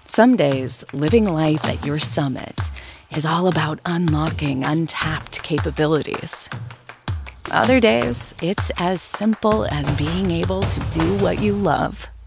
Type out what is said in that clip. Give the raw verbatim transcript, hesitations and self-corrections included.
Some days, living life at your summit is all about unlocking untapped capabilities. Other days, it's as simple as being able to do what you love.